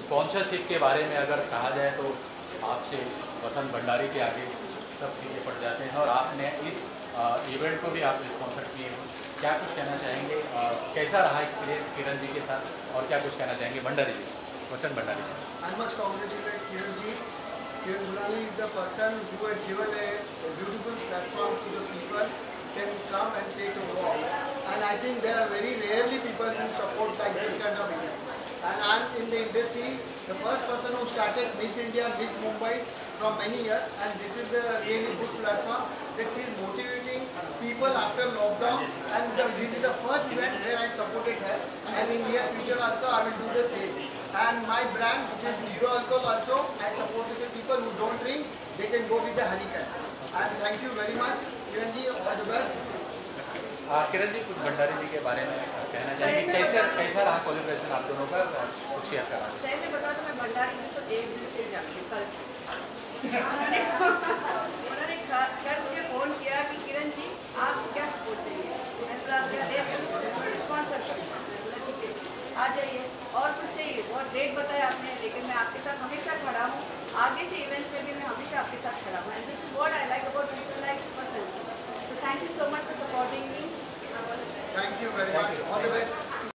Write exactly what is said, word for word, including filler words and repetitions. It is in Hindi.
स्पॉन्सरशिप के बारे में अगर कहा जाए तो आपसे वसंत भंडारी के आगे सब चीज़ें पड़ जाते हैं और आपने इस इवेंट को भी आप स्पॉन्सर किए हो। क्या कुछ कहना चाहेंगे, आ, कैसा रहा एक्सपीरियंस किरण जी के साथ और क्या कुछ कहना चाहेंगे भंडारी जी, वसंत भंडारी जी? I must congratulate Kiran ji. Kiran Gulali is the person who has given a, a beautiful platform to the people can come and take a walk. And I think there are very rarely people who support like this kind of event. And I'm in the industry, the first person who started Miss India, Miss Mumbai from many years, and this is a really good platform that she is motivating people after lockdown. And the, this is the first event where I supported her, and in near future also I will do the same. And my brand, which is Zero Alcohol also, I supported the people who don't drink, they can go with the Honeycut. And thank you very much, Kiran ji, all the best. Kiran ji, कुछ भंडारी जी के बारे में कहना चाहिए, कैसे कैसा रहा कोलैबोरेशन आप दोनों का, कुछ शेयर करा? सही में बताओ तो मैं भंडारी जी से एक दिन से जानती हूँ, कल से उन्होंने उन्होंने कल मुझे फ़ोन किया कि किरण जी आपको क्या सपोर्ट चाहिए, मैं तो आप क्या दे सकते हो, स्पॉन्सर करूँगा, बोला ठीक है आ जाइए, और कुछ चाहिए और डेट बताया आपने, लेकिन मैं आपके साथ हमेशा खड़ा हूँ, आगे से इवेंट्स में भी मैं हमेशा आपके साथ खड़ा हूँ।